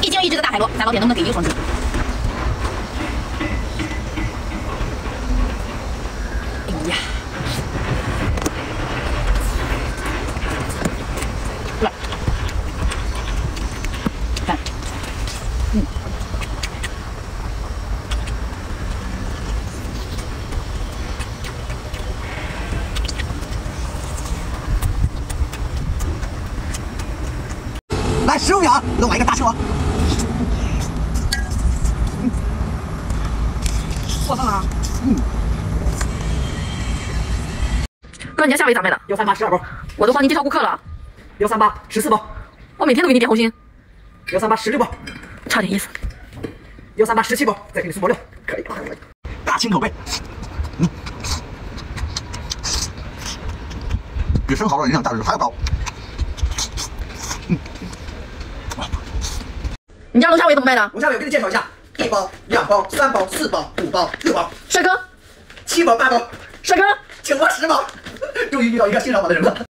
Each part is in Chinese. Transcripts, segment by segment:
1斤1只的大海螺，咱老铁能不能给1个双击？哎呀！来，看， 来15秒，弄完一个大球。 过分了。哥，你家夏威咋卖的 138 12包， 我都帮你介绍顾客了。 138 14包， 我每天都给你点红心， 138 16包， 差点意思。 138 17包，再给你送包料，可以。大清口贝，比生蚝的营养价值还要高。 你家龙虾尾怎么卖的？ 龙虾尾我给你介绍一下，1包、2包、3包、4包、5包、6包， 帅哥 7包、8包， 帅哥， 请我10包。终于遇到一个欣赏我的人了。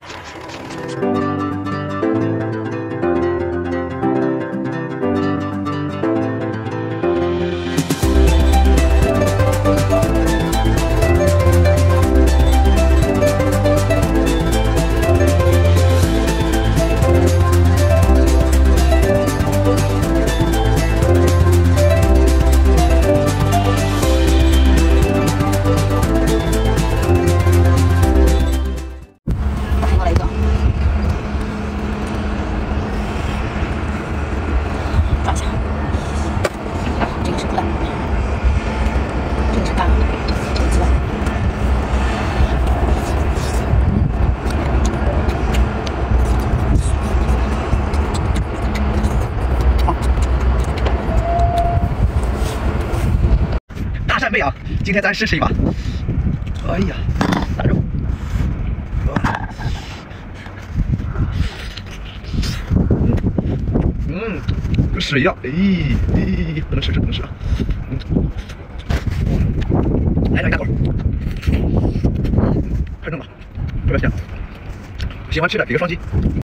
大扇贝啊，今天咱试吃一把。哎呀，大肉！跟水一样，不能试，不能试啊！来点大口，快弄吧，特别香。喜欢吃的给个双击。